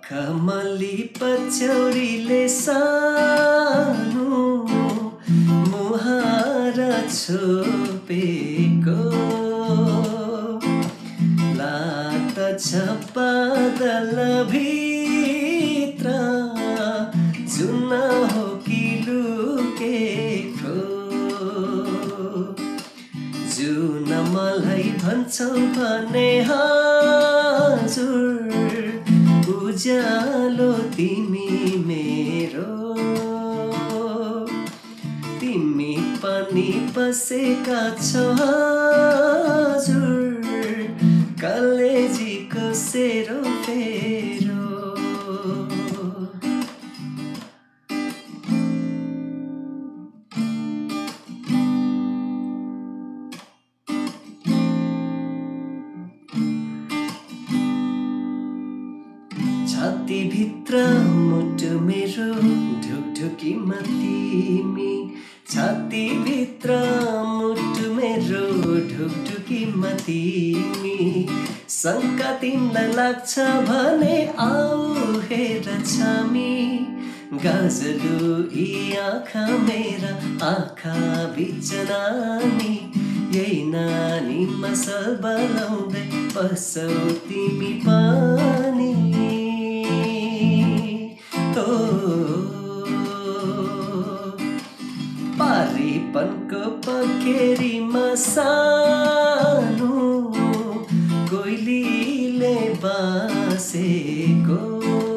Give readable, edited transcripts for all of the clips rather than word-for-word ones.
मखमली पछौरीले सानो मुहार छोपेको लाग्दछ बादल भित्र जुन हो कि लुकेको जुन मलाई भन्छौ भने हजुर उज्यालो तिमी मेरो तिमी पनि बसेका छौ हजुर कलेजीको सेरोफेरो छातीभित्र मुटु मेरो ढुकढुकीमा तिमी छातीभित्र मुटु मेरो ढुकढुकीमा तिमी शङ्का तिमीलाई लाग्छ भने आऊ हेर छामी गाजलु यी आँखा मेरा आँखा बिच नानी यही नानीमा सबलाउँदै बसौ तिमी पनि पारीपनको पखेरीमा सानो कोइलीले बासेको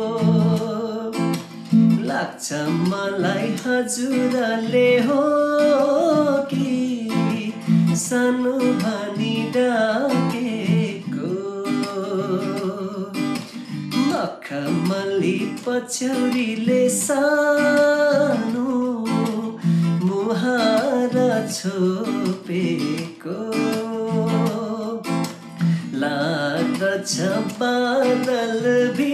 लाग्छ मलाई हजुरले हो कि सानो भनी डाकेको मखमली पछौरीले सानो मुहार छोपेको लाग्दछ बादल